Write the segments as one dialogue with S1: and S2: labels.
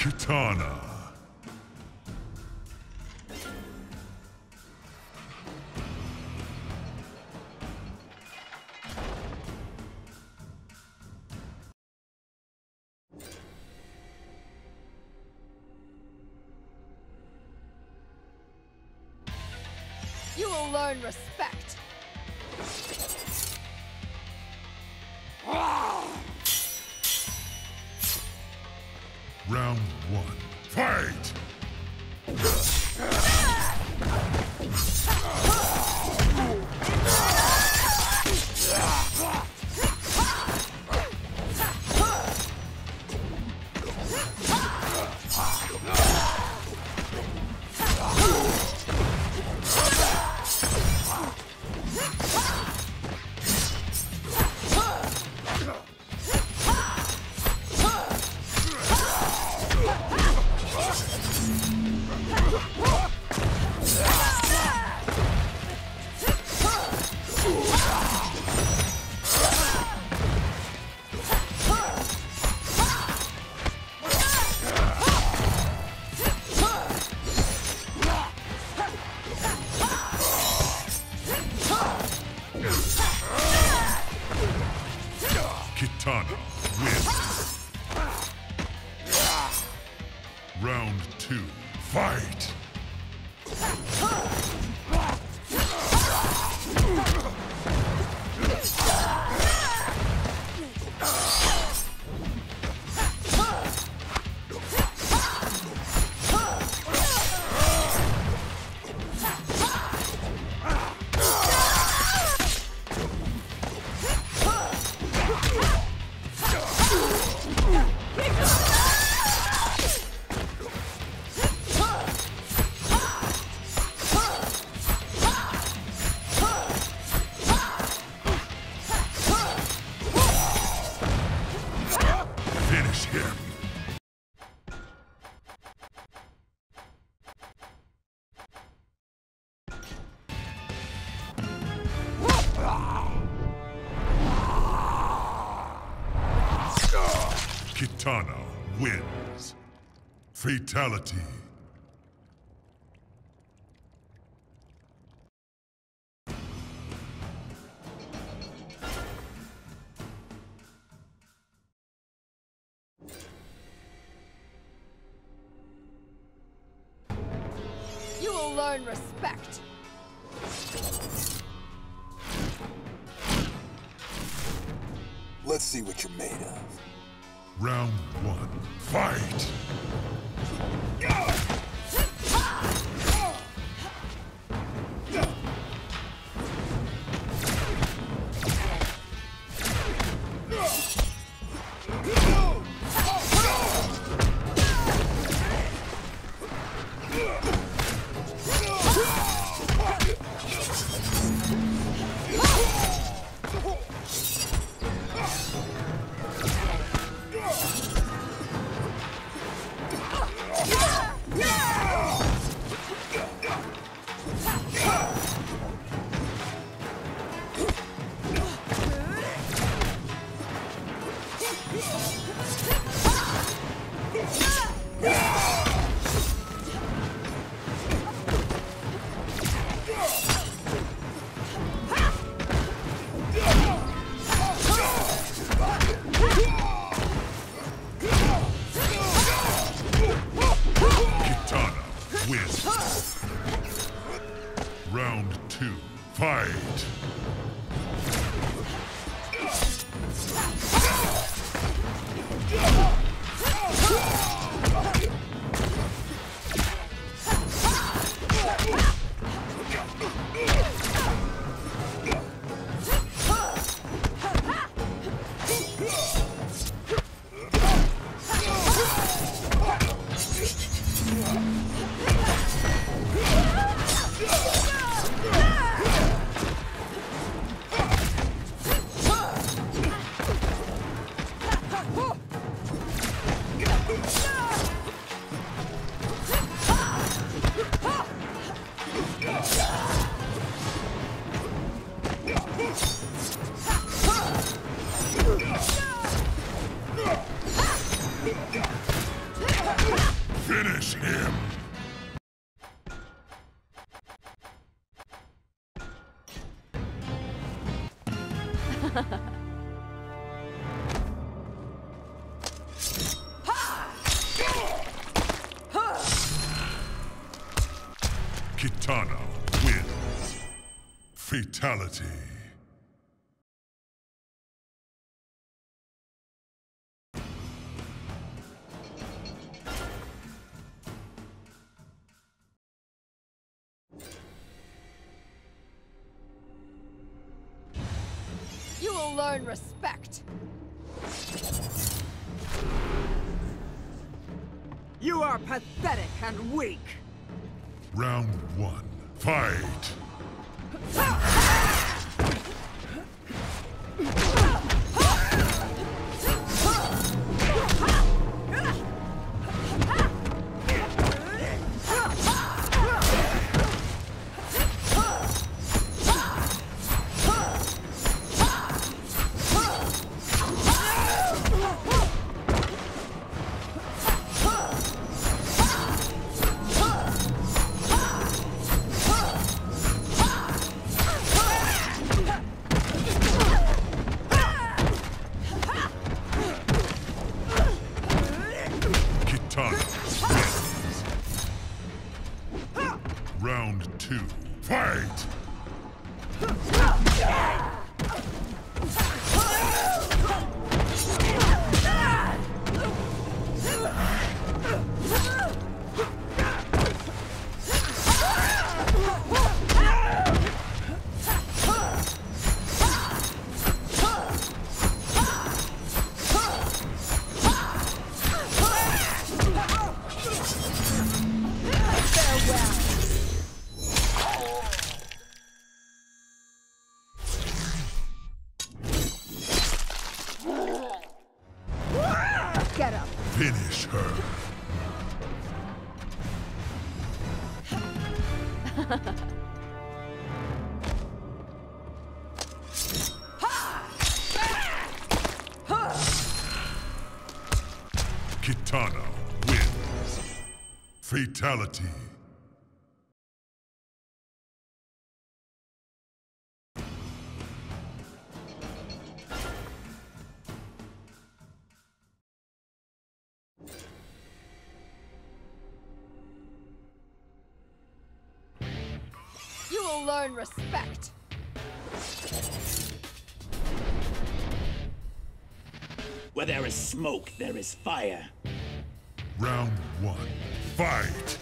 S1: Kitana.
S2: You will learn respect.
S1: Round 1. Fight! Kitana wins. Round 2. Fight! Finish him. Kitana wins. Fatality.
S2: You will learn respect.
S3: Let's see what you're made of.
S1: Round 1. Fight! Kitana wins. Fatality.
S2: You will learn respect.
S4: You are pathetic and weak.
S1: Round 1. Fight! Round 2. Fight!
S2: Get up.
S1: Finish her. Kitana wins. Fatality.
S2: You will learn respect.
S5: Where there is smoke, there is fire.
S1: Round 1. Fight!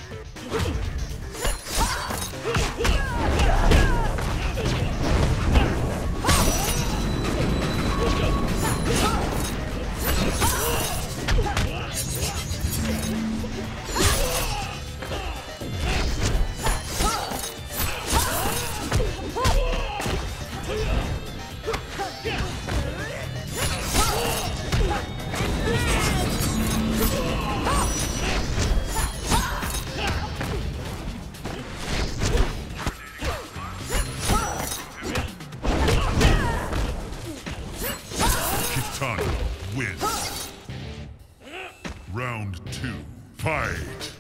S1: Kitana wins. Round 2. Fight!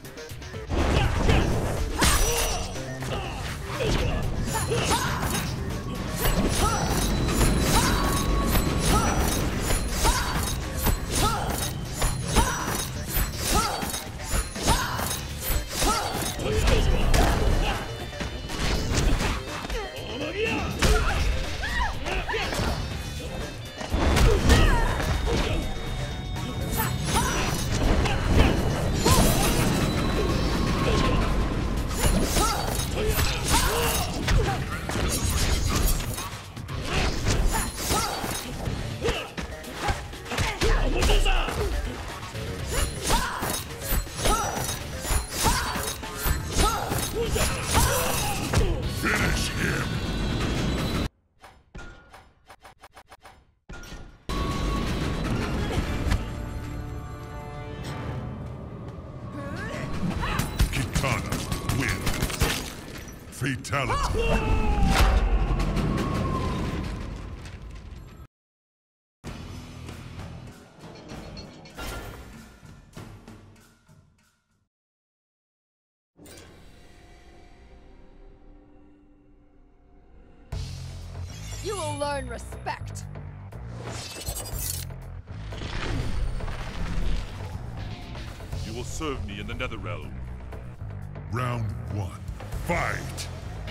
S1: Finish him! Kitana wins. Fatality.
S2: You will learn respect.
S6: You will serve me in the Netherrealm.
S1: Round 1. Fight!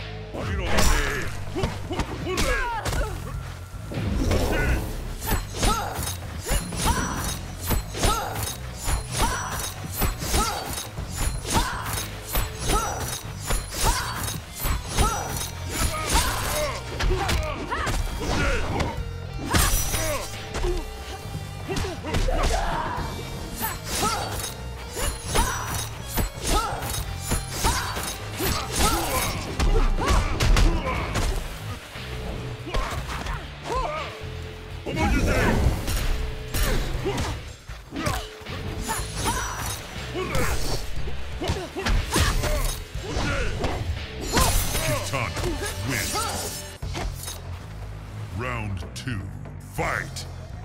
S1: Kitana wins. Round 2. Fight!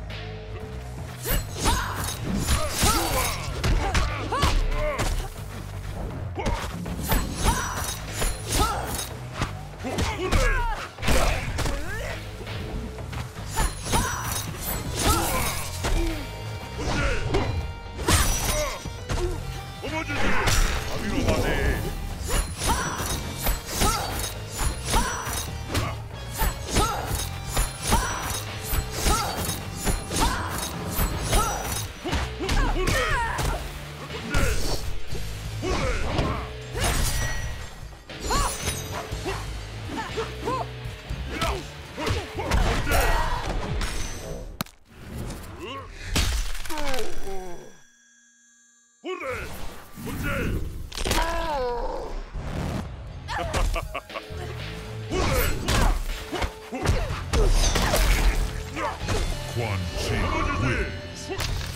S1: Quan Chi wins.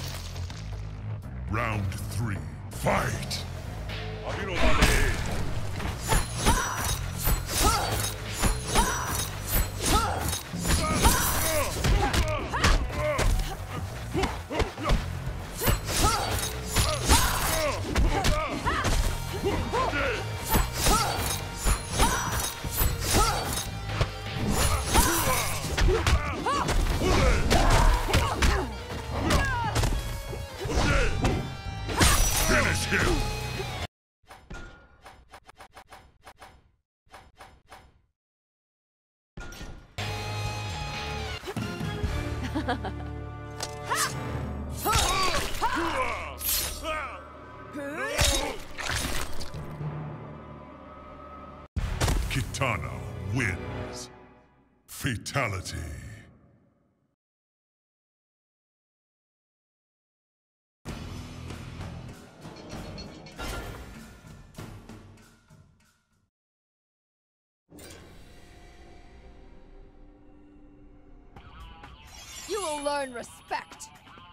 S1: Round 3. Fight! Finish him! Kitana wins. Fatality.
S2: You will learn respect.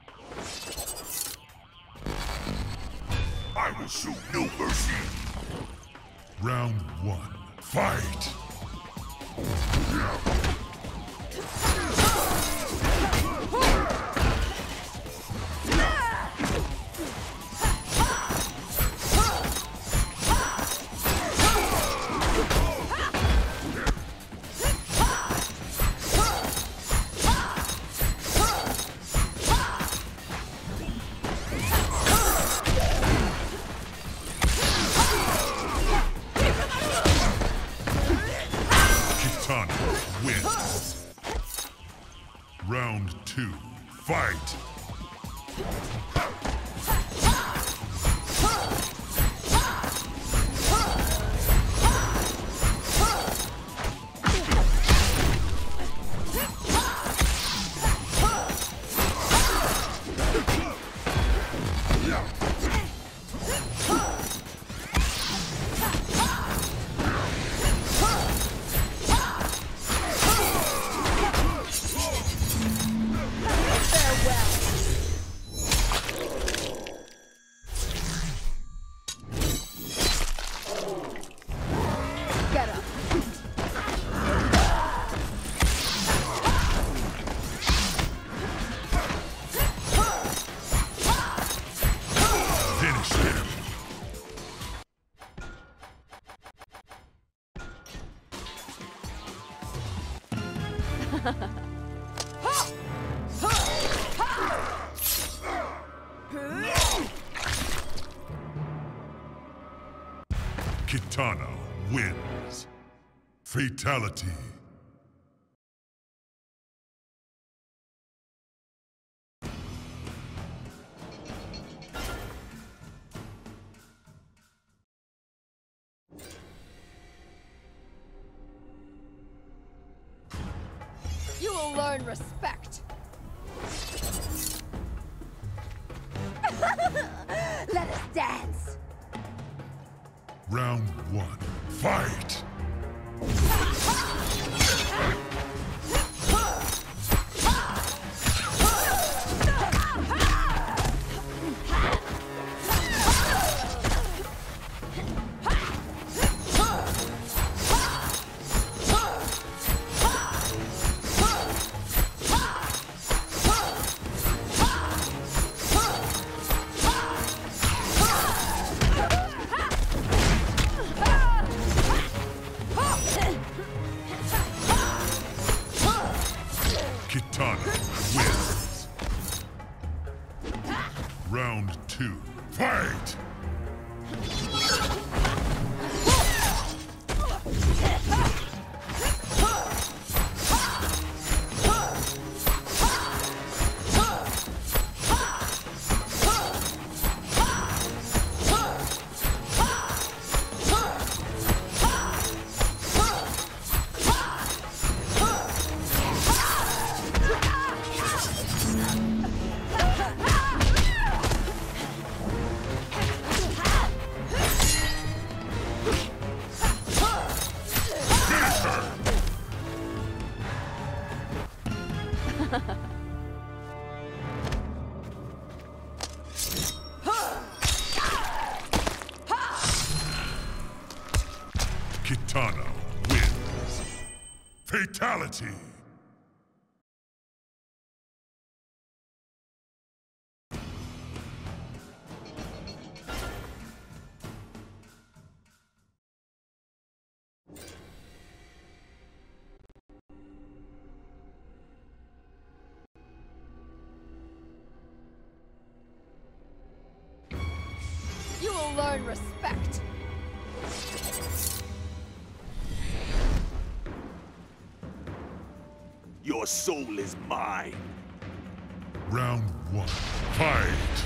S1: I will show no mercy. Round 1. Fight! Kitana wins. Round 2. Fight! Kitana wins. Fatality.
S2: You will learn respect. Let us dance.
S1: Round 1. Fight! Kitana wins. Round 2. Fight! Kitana wins. Fatality.
S2: You will learn respect.
S5: Your soul is mine.
S1: Round 1. Fight!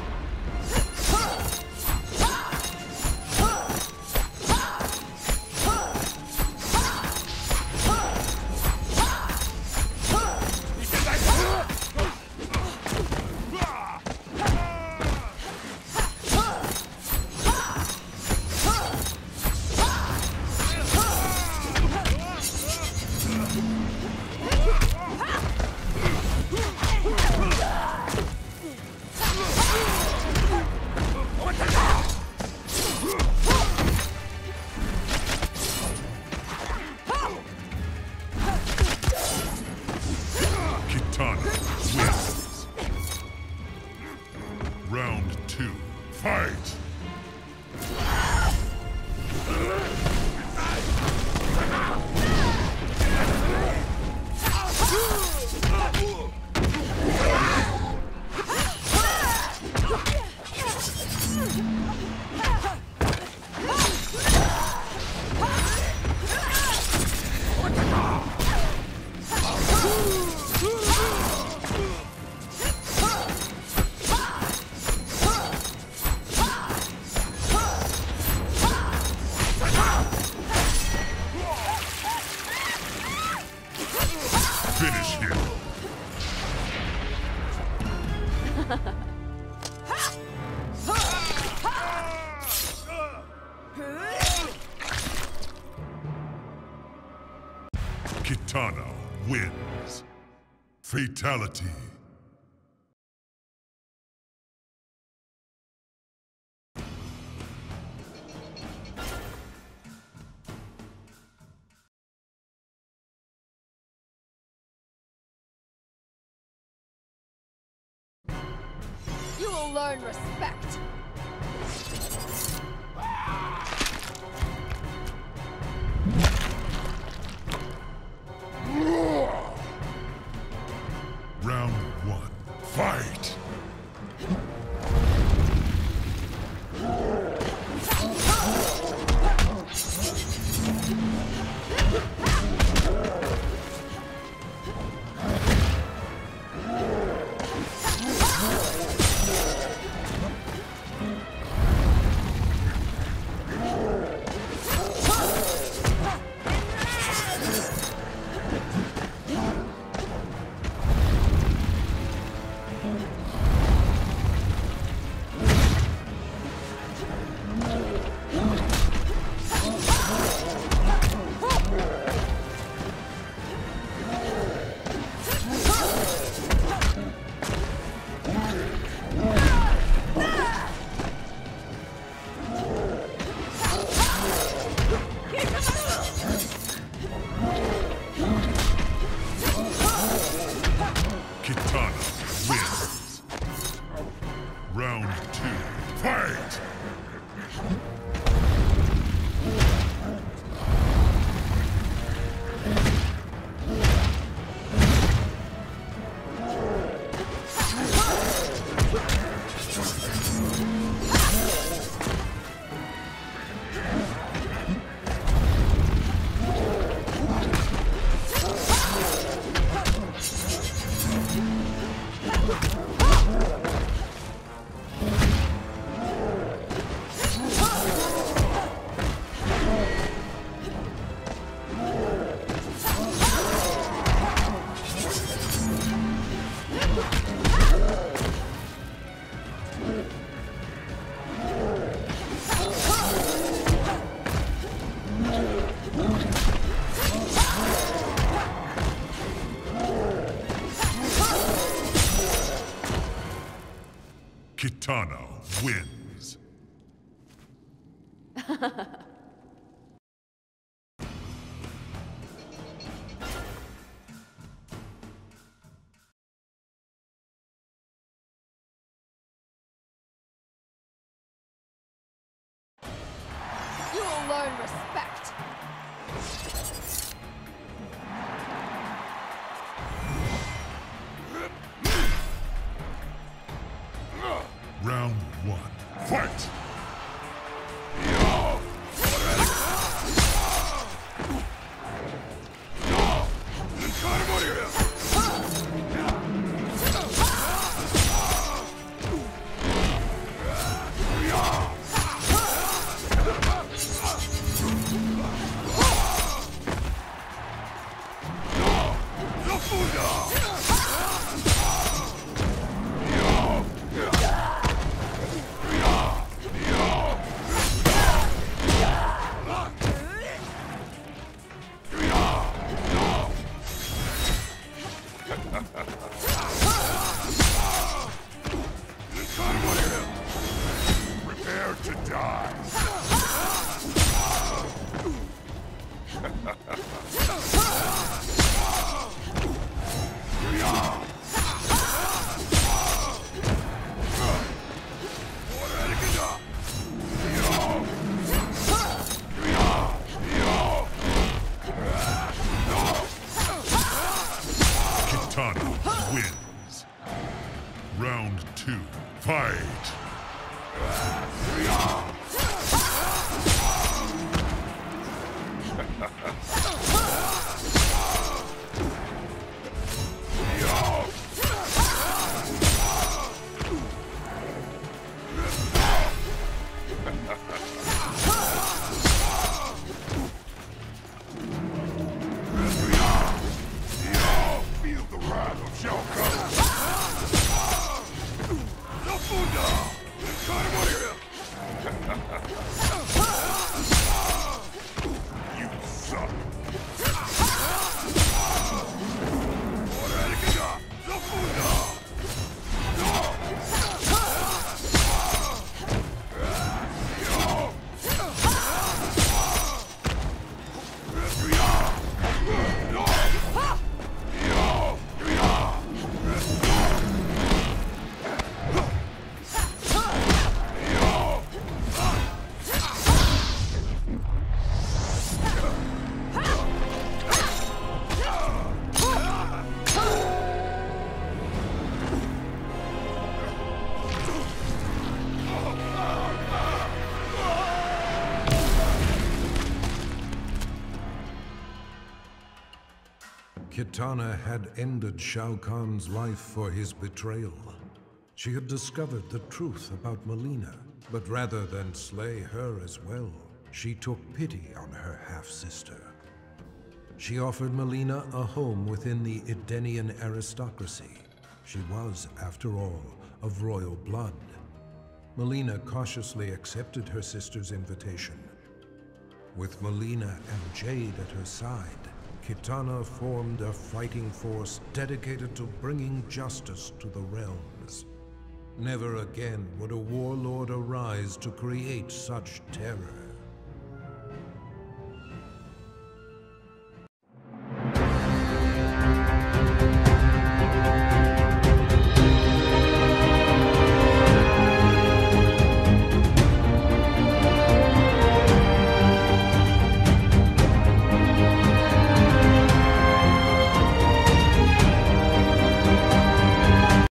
S1: Kitana wins. Round 2. Fight! Finish him. Kitana wins. Fatality.
S2: You will learn respect.
S1: Round 1. Fight! Kitana wins. Round 2, fight! Kitana wins.
S2: You will learn respect.
S1: Round 1, fight! Prepare to die! Kitana wins. Round 2, fight! Feel the wrath of Shao Kahn! You suck!
S7: Kitana had ended Shao Kahn's life for his betrayal. She had discovered the truth about Mileena, but rather than slay her as well, she took pity on her half-sister. She offered Mileena a home within the Edenian aristocracy. She was, after all, of royal blood. Mileena cautiously accepted her sister's invitation. With Mileena and Jade at her side, Kitana formed a fighting force dedicated to bringing justice to the realms. Never again would a warlord arise to create such terror.